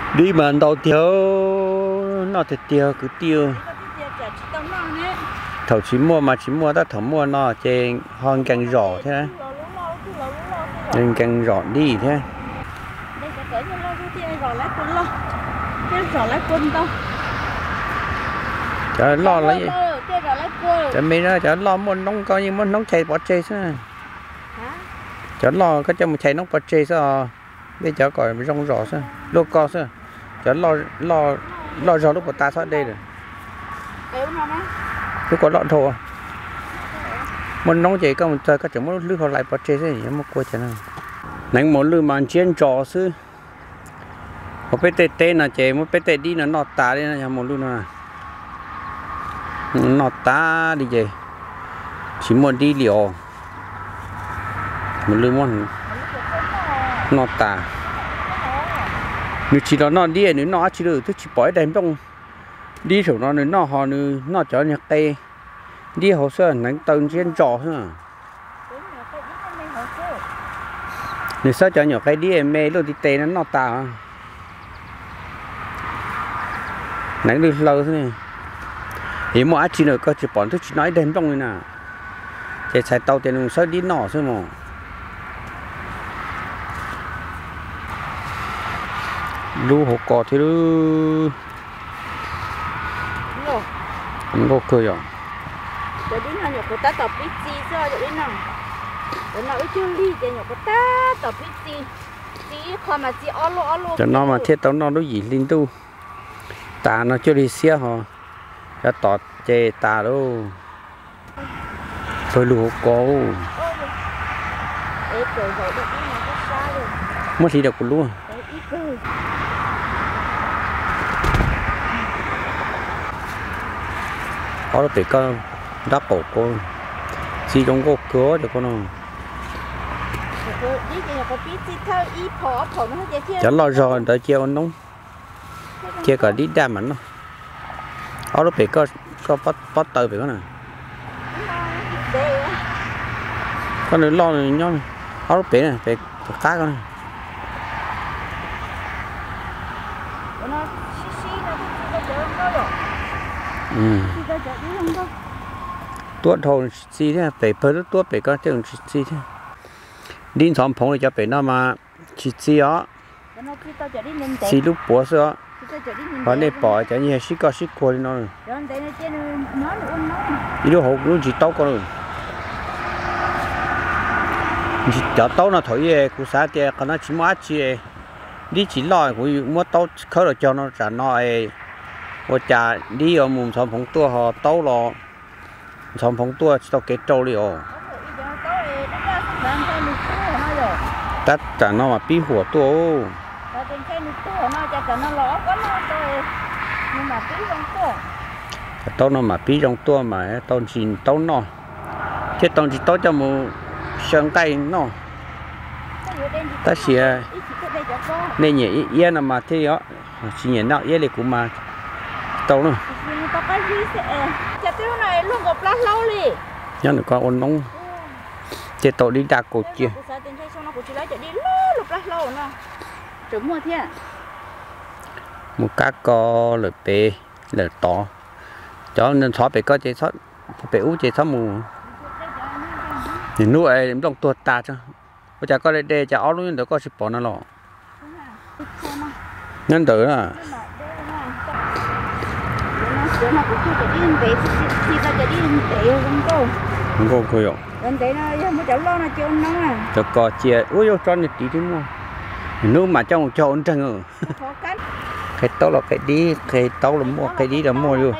đi mà đầu tiêu nó thì tiêu cứ tiêu thầu chỉ mua mà chỉ mua ta thầu mua nó trên hơn càng rõ thế nên càng rõ đi thế chợ lo lấy chợ mi đó chợ lo muốn nông coi như muốn nông chạy bỏ chơi sao chợ lo có cho một chạy nông bỏ chơi sao bây giờ còn rong rõ sao lô co sao chợ lo rõ lúc của ta sao đây rồi lúc có lợn thô muốn nông chạy có một thời các chỗ muốn lư họ lại bỏ chơi thế gì mà quay chợ nào nãy muốn lư màn chiến trò sư một cái tê là chạy một cái tê đi là nọt tá đi là một luôn à nọt tá đi về chỉ muốn đi liều một lư muốn nọt tá nếu chỉ đó nó đi nếu nó chỉ được chỉ bỏ đem trong đi chỗ nó nếu nó họ nếu nó cho nhặt tê đi hồ sơ nãy tầng trên trò thôi nếu sao cho nhỏ cái đi em mê luôn thì tê nó nọt tá nãy đi lâu thế này thì mỗi chỉ nữa có chỉ bọn tôi chỉ nói đến trong này nè để xài tàu tiền sao đi nọ thôi mà lu hộp cỏ thì lu không có cười à giờ đến nào nhổ ta tập ít gì sao giờ đến nào giờ nào ít chưa đi giờ nhổ ta tập ít gì gì còn mà gì alo cho nó mà thiết tao nó đối gì linh tu ta nó chưa đi xe hả đã tọt chê ta đâu thôi lúa cô mất gì đâu của lúa có được con đắp cổ cô chỉ trong cô cửa được con nào chẳng lo rồi tới chiều anh nóng chia cả đi đam ảnh nó ở đó phải có bắt tờ phải có nè con này lo này nhau ở đó phải này phải cá con này tuốt hồ gì thế phải phơi tuốt phải có chừng gì thế đi xóm phong cho phải nó mà chỉ đó chỉ lúc bữa xưa họ này bỏ cho như xí có xí qua đi nó đi đâu hộp luôn chỉ tao con rồi chỉ cho tao nó thổi về cú xã thì còn nó chỉ mua chi đi chỉ lo của mua tao khơi được cho nó trả nó và trả đi ở vùng xóm phong tua họ tao lo xóm phong tua tao kết trâu đi ở tất cả nó mà pi hùa tua tao nó mà pi trong tua mà tao chỉ tao nó chứ tao chỉ tao cho một sườn tay nó ta xìa nên nhỉ yên là mà thế đó chỉ nhỉ nào yên này cũng mà tao nữa nhớ được con ôn nóng chế tao đi đạc cổ chia một cá co lợn bể lợn to cho nên xóa bể có chế xóa bể ú chế xóa mù thì nuôi em trong tuột ta cho bây giờ có đây cho áo luôn được có sụp bỏ nó lọ nên tử à không có cười không cho có chia ui vô cho nhật tí thế mua nếu mà trong cho ôn trăng ở cái tao là cái tao là mua cái đi là mua luôn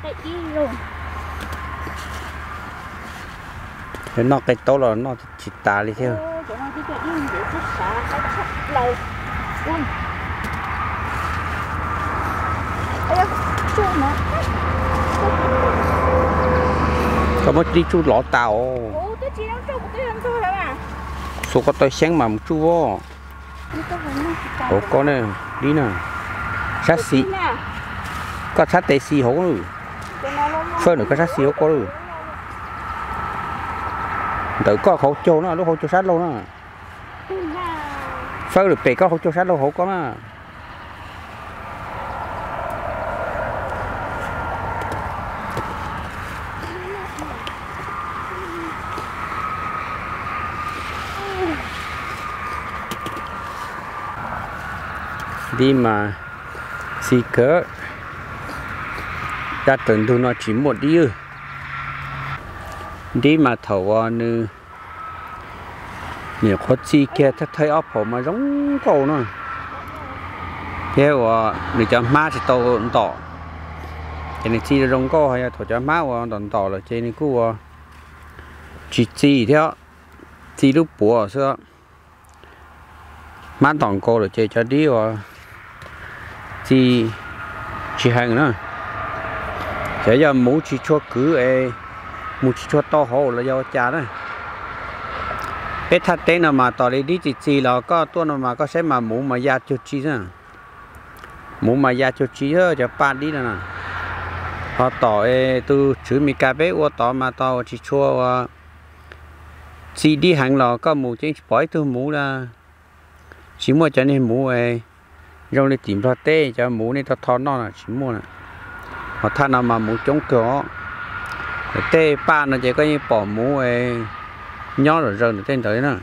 cái nó cái tao là nó chỉ tà đi theo có mất đi chú lọ tàu số có tôi sáng mà một chú vô ủa con này đi nè sát xì có sát tê xì hổ rồi phơi nữa có sát xì hổ có rồi tự có khẩu châu nó lúc khẩu châu sát luôn á phơi được bể có khẩu châu sát luôn hổ có mà đi mà xì cỡ ra tuần thu nó chỉ một đi mà thầu nữ nhiều khó chi kia thắt thấy ốp hồ mà giống cầu nữa theo nữ cho má thì tàu tỏ cái này chi giống cầu hay thầu cho má đòn tỏ là trên này cứ chỉ chi theo chi lúc bùa xưa má đòn cầu là chơi cho đi chỉ hành nữa thế giờ mũ chỉ cho cứ mũ chỉ cho to hồ là do cha đó bé thật tên nào mà tỏ đi chỉ là có tuần nào mà có sẽ mà mũ mà da cho chi nữa mũ mà da cho chi hơn cho ba đi nữa nè họ tỏ từ chữ mi cà bé của tỏ mà tỏ chỉ cho chỉ đi hành là có mũ chính bói từ mũ là chỉ mua cho nên mũ rồi đi tìm ra tê cho mũ này thọ thọ nó là chỉ mua nè họ than nào mà mũ chống cửa tê ba nó chỉ có như bỏ mũ nhó rồi rơi tên tới nè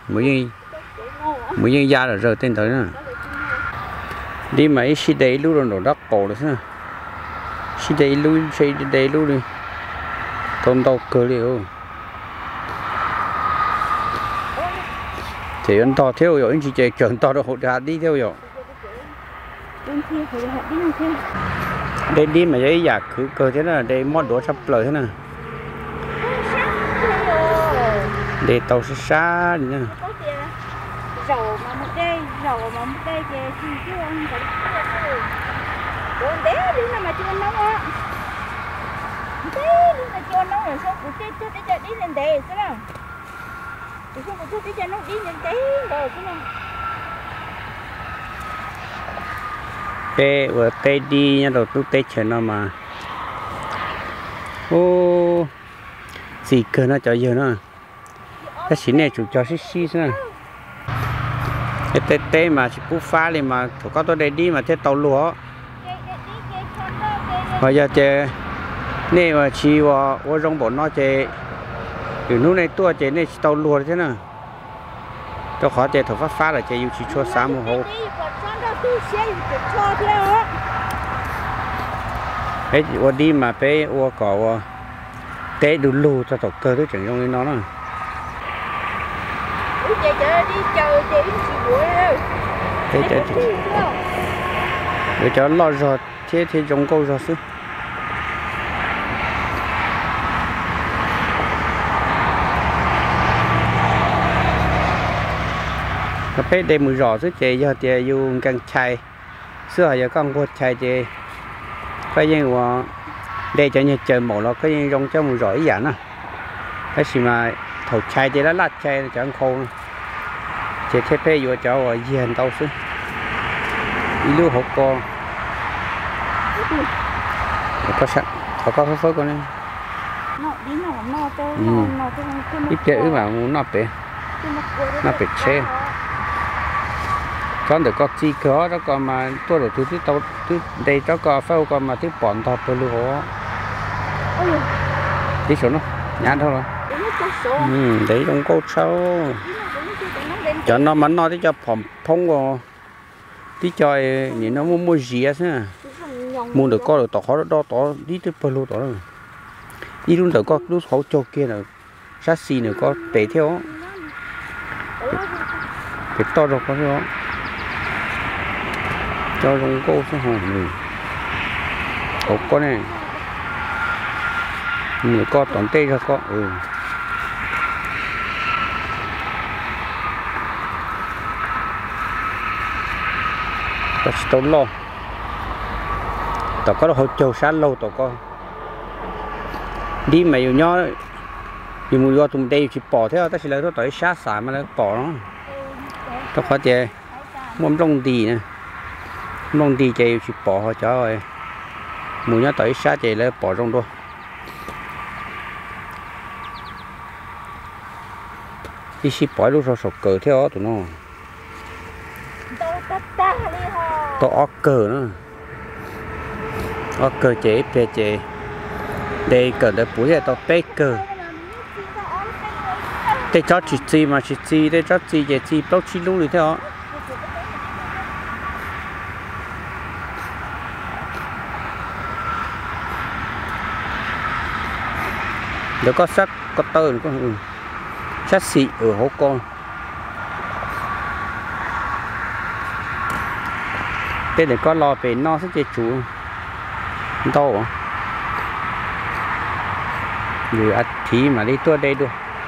mới như da rồi rơi tên tới nè đi mấy xí đấy luôn rồi nổ đất cổ rồi nè xí đấy luôn đi tôm tàu cơ liệu thì anh to theo rồi anh chỉ chạy chuẩn to được hỗ trợ đi theo rồi đây đi mà giấy giả cứ cơ thế là đây mót đổ sắp lời thế nè để tàu xa đi nè rầu mà một đây về thì chứ anh phải còn bé đi mà chưa nấu á bé đi mà chưa nấu rồi sao cũng chết đi lên đề thế nào thì không có chút cho nó đi lên đấy rồi thế nào tê vừa tê đi nha đầu tôi tê chờ nó mà ô gì cơ nó cho giờ nó cái xí này chủ cho xí nữa cái tê mà chỉ cú phá lên mà có tôi đây đi mà thế tàu lúa bây giờ chơi này mà chỉ vào trong bộ nó chơi từ lúc này tua chơi này tàu lúa thế nào tôi khó chơi thầu phá là chơi yêu chỉ cho sáng một hồ ấy qua đi mà bé qua cỏ té đủ lù cho tàu cơ tôi chẳng trong nó nè đi chờ chị để cho lo rồi thế thì giống câu rồi chứ cái bé đây mùi rõ chứ chị giờ thì dùng càng chai xưa giờ con có chai chị cái gì mà đây cho như chờ mổ nó cái giống cho mùi rõ ý dạng nè cái gì mà thầu chai chị nó lát chai chẳng khô chị thế bé vừa cho diện tao chứ đi lưu học con có sẵn có phơi con này ít chơi mà nó bể xe con được có chi có đó còn mà tôi được thứ tao thứ đây cho có phơi còn mà thứ bọn tao tôi lưu tí số nó nhát thôi rồi đấy trong câu sâu cho nó mắn nó tí cho phòng thông vào tí cho nhìn nó mua gì á mua được có được tỏ khó đó tỏ đi tới polo tỏ rồi đi luôn được có lúc hậu cho kia là sát xì nữa có để theo cái to rồi có đó cho trong cô sẽ hồn mình hộp con này người có tổng tê cho có có tốn lo tao có được hỗ trợ sát lâu tao có đi mà nhiều nhó nhiều mùi do tụi đây chỉ bỏ theo ta chỉ lấy nó tới sát xả mà nó bỏ nó tao có chơi muốn lông đi nè lông đi chơi chỉ bỏ họ cho rồi mùi nhó tới sát chơi lấy bỏ trong thôi đi chỉ bỏ lúc sau sọc cờ theo tụi nó to ốc cờ nữa ốc cờ chế pe chế đây cờ để bùi tao bé cờ đây cho chị mà chị đây cho chị chế chị bao chi luôn rồi theo Được có sắc có tơ có sắc xị ở hố con. Thế để có lò về no sẽ chơi chủ đâu à? Vừa ăn thí mà đi tua đây được.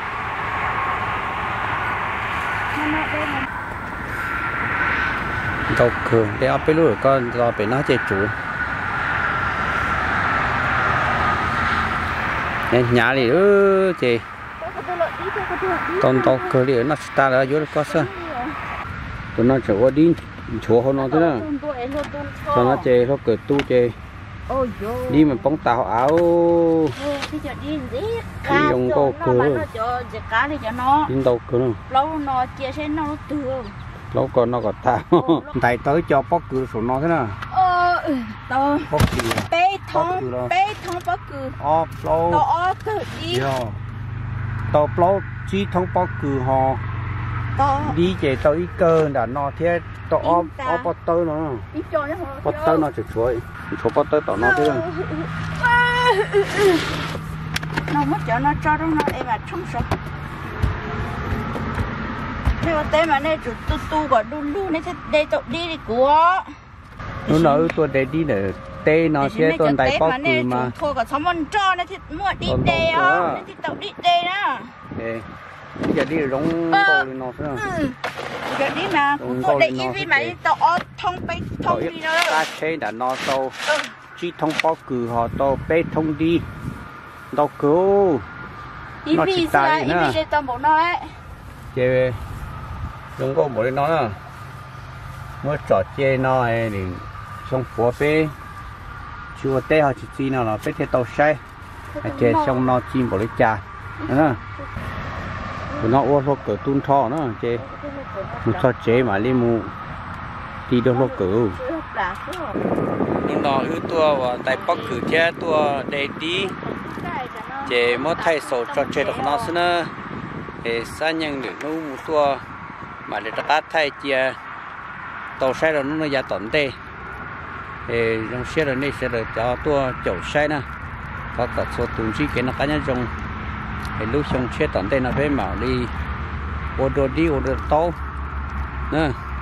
Đâu cửa để ấp cái lúa con lò về nó chơi chủ. Nhà này chị con tàu cửa đi nó ta là vô có sao tụi nó chỗ đi chỗ họ nó thế nào cho nó chơi nó cửa tu chơi đi mà bóng tàu áo đi ông cô cửa đi tàu cửa lâu nó chia sẻ nó thừa lâu còn nó còn tao tại tới cho bóc cửa số nó thế nào tao bóc cửa bê thông bóc cửa lâu tao tự đi tàu lâu chi thông bóc cửa họ đi chơi tàu ít cơ đã nó thế tàu bóc tơ nó bóc tơ nó chụp chuối chụp bóc tơ tàu nó thế nào nó mất cho nó cho nó em mà冲sống nếu mà tên mà này chủ tu gọi đu này thế đây tụi đi của nó nói tôi để đi để tê nó sẽ tồn tại bóc cửa mà thôi cả sống ăn cho này thì mua đi đê á thì tụi đi đê đó bây giờ đi rong cầu nó thế nào giờ đi mà tôi để ý vì mà tụi thông đi nữa ta chơi đã nó tàu chỉ thông bóc cửa họ tàu bê thông đi tàu cứu nó chỉ tay nữa tao bộ nó ấy chơi đúng có bộ nó nữa mới trò chơi nó thì xong phố phê chưa té họ chỉ chi nào nó phê theo tàu say chơi xong nó chim bộ lấy trà nữa nó ô tô cửa tuôn thọ nữa chơi một trò chơi mà đi mù đi đâu nó cửa nhưng nó ưu tua và tại bắc cửa chơi tua để đi chơi mới thay sổ trò chơi được nó nữa để sang nhận được nó một tua mà để ta thay chia tàu xe rồi nó ra tận đây thì trong xe rồi này sẽ được cho tua chậu xe nè có cả số tuần chỉ cái nó cá nhân trong thì lúc xong xe tận đây nó phải bảo đi ô tô đi ô tô tàu nè